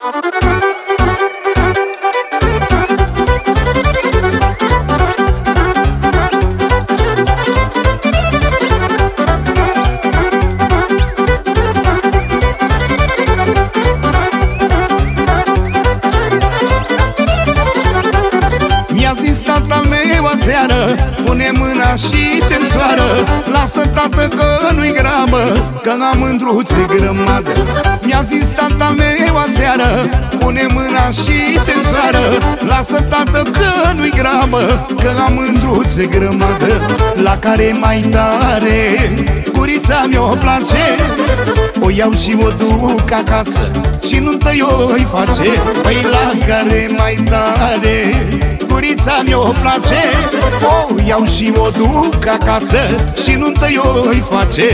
Mi-a zis tata meu aseară, pune mâna și te însoară. Lasă, tată, că nu-i grabă, că am mândruțe grămadă. Mi-a zis tata meu aseară, pune mâna și te însoară. Lasă, tată, că nu-i grabă, că am mândruțe grămadă. La care mai tare gurița mi-o place, o iau și o duc acasă și nuntă eu-i face. Păi la care mai tare gurița mi-o place, o iau și o duc acasă și nuntă eu-i face.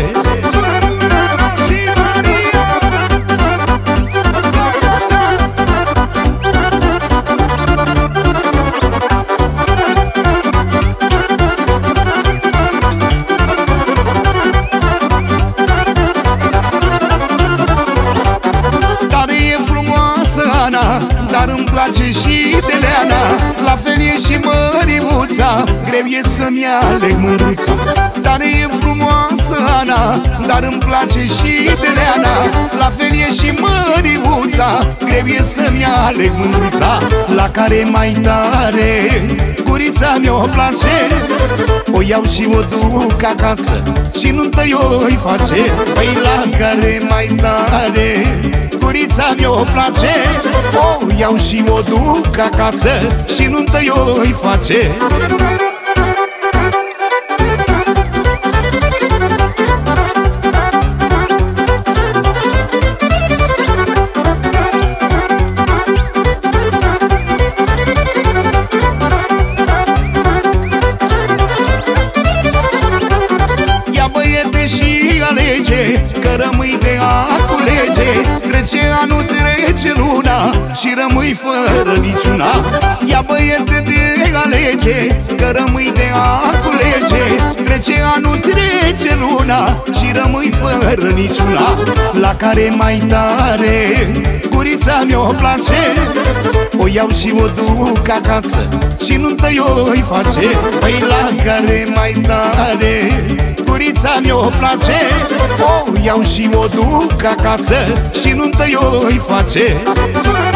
Dar îmi place și de Leana, la fel e și Măriuța, greu e să-mi aleg mândruța. Dar e frumoasă Ana, dar îmi place și de Leana, la fel e și Măriuța, greu e să-mi aleg mândruța. La care mai tare gurița mi-o place, o iau și o duc acasă și nuntă eu-i face. Păi la care mai tare gurița mi-o place, o iau și o duc acasă și nuntă eu-i face. Ia, băiete, și alege, că rămâi de a culege. Trece anul, trece luna și rămâi fără niciuna. Ia, băiete, de alege, că rămâi de a culege. Trece anul, trece luna și rămâi fără niciuna. La care mai tare gurița mi-o place, o iau și o duc acasă și nuntă eu-i face. Păi la care mai tare gurița mi-o place, o iau și o duc acasă și nuntă eu-i face.